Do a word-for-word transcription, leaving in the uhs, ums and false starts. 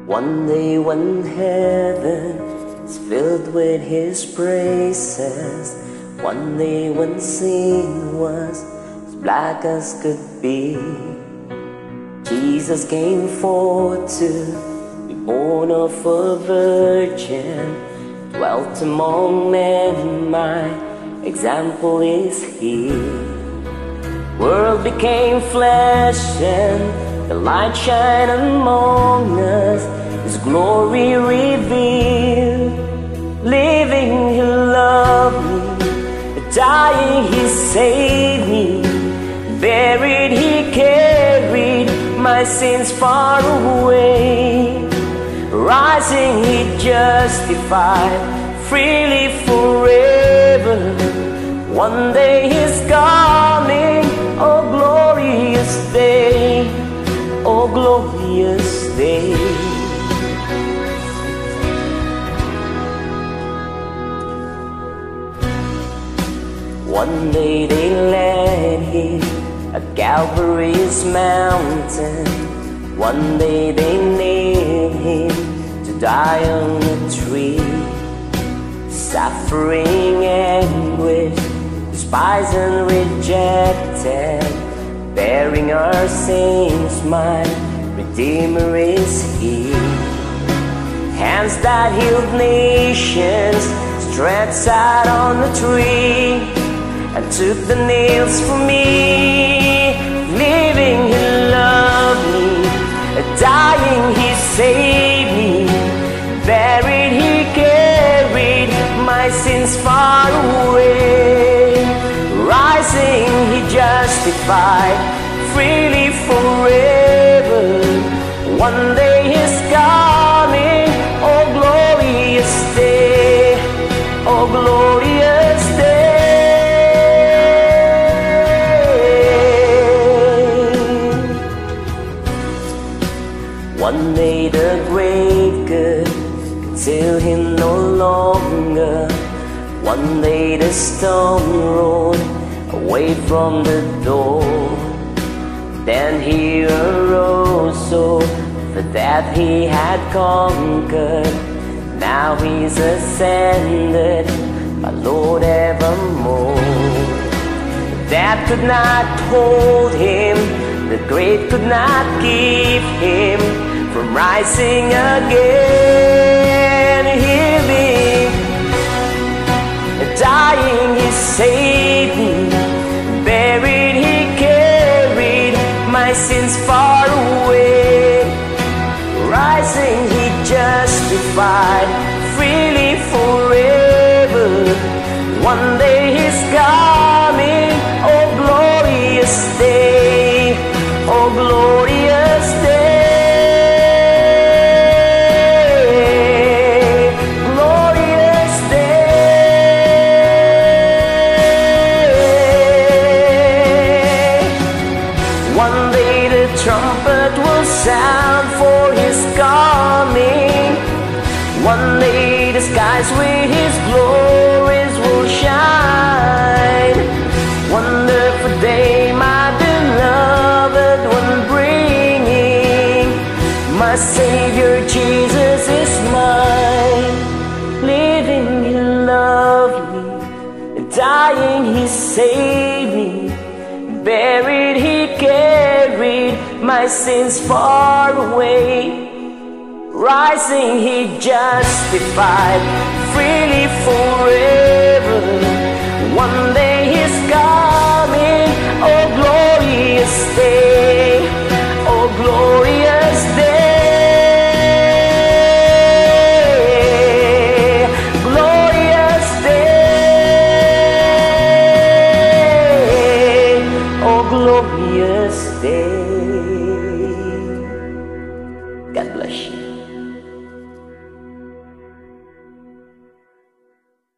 One day when heaven is filled with His praises, one day when sin was as black as could be, Jesus came forth to be born of a virgin, dwelt among men, my example is He. World became flesh and the light shine among us, His glory revealed. Living He loved me, dying He saved me, buried He carried my sins far away, rising He justified freely forever. One day He's coming, oh glorious day, oh glorious day. One day they led Him at Calvary's mountain, one day they nailed Him to die on a tree. Suffering, anguish, despised and rejected, bearing our sins, my Redeemer is He. Hands that healed nations stretched out on the tree, and took the nails from me. Living He loved me, dying He saved me, buried He carried my sins far away, rising He justified freely forever. One day He's coming, oh glorious day, oh glorious day. One day the grave could conceal Him no longer, one day the stone rolled away from the door. Then He arose, so for that He had conquered. Now He's ascended, my Lord evermore. Death could not hold Him, the grave could not keep Him from rising again. He lived, dying He saved me, buried He carried my sins far away, rising He justified freely forever. One day He's coming, oh glorious day, oh glorious day. One day the trumpet will sound for His coming, one day the skies with His glories will shine. Wonderful day, my beloved one bringing, my Savior Jesus is mine. Living He loved me, dying He saved me, buried He carried my sins far away, rising He justified freely forever. One day He's coming, oh glorious day, oh glorious day, glorious day, oh glorious day.